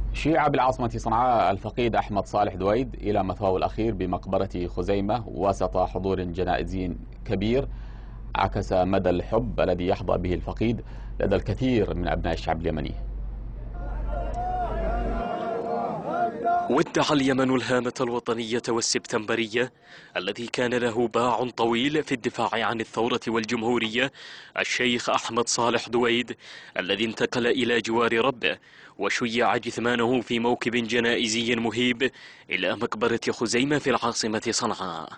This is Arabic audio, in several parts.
شيع بالعاصمة صنعاء الفقيد أحمد صالح دويد إلى مثواه الأخير بمقبرة خزيمة وسط حضور جنائزي كبير عكس مدى الحب الذي يحظى به الفقيد لدى الكثير من أبناء الشعب اليمني. ودع اليمن الهامة الوطنية والسبتمبرية الذي كان له باع طويل في الدفاع عن الثورة والجمهورية الشيخ أحمد صالح دويد الذي انتقل إلى جوار ربه وشيع جثمانه في موكب جنائزي مهيب إلى مقبرة خزيمة في العاصمة صنعاء.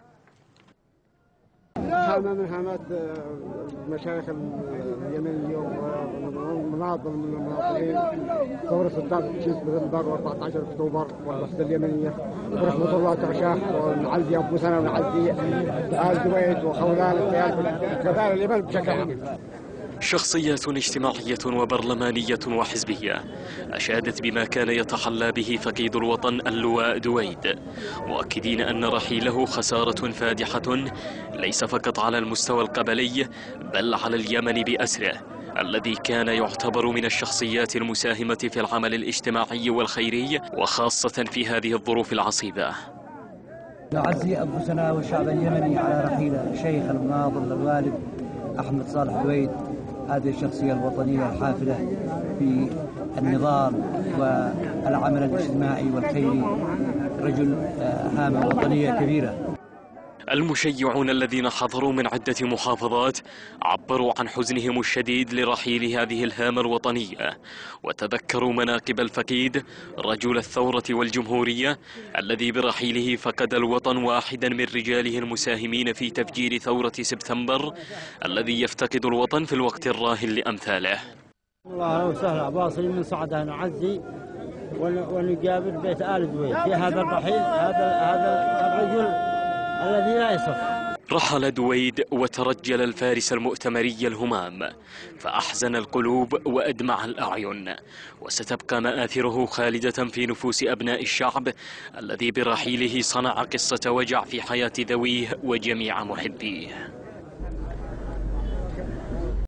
هامة من هامات المشايخ اليمنية ومناضل من المناضلين ثورة 16 سبتمبر و14 أكتوبر والوحدة اليمنية ورحمة الله تعشاه ونعزي أنفسنا ونعزي آل دويد وخولان كذلك اليمن بشكل عام. شخصيات اجتماعية وبرلمانية وحزبية أشادت بما كان يتحلى به فقيد الوطن اللواء دويد، مؤكدين أن رحيله خسارة فادحة ليس فقط على المستوى القبلي بل على اليمن بأسره الذي كان يعتبر من الشخصيات المساهمة في العمل الاجتماعي والخيري وخاصة في هذه الظروف العصيبة. نعزي أنفسنا والشعب اليمني على رحيل الشيخ المناضل الوالد أحمد صالح دويد، هذه الشخصية الوطنية الحافلة في النضال والعمل الاجتماعي والخيري، رجل هامة وطنية كبيرة. المشيعون الذين حضروا من عدة محافظات عبروا عن حزنهم الشديد لرحيل هذه الهامة الوطنية وتذكروا مناقب الفقيد رجل الثورة والجمهورية الذي برحيله فقد الوطن واحدا من رجاله المساهمين في تفجير ثورة سبتمبر الذي يفتقد الوطن في الوقت الراهن لأمثاله. الله وسهلا باصل من صعدة نعزي ونقابل بيت آل دويد في هذا الرحيل، هذا الرجل الذي لا يصف. رحل دويد وترجل الفارس المؤتمري الهمام فأحزن القلوب وأدمع الأعين، وستبقى مآثره خالدة في نفوس أبناء الشعب الذي برحيله صنع قصة وجع في حياة ذويه وجميع محبيه.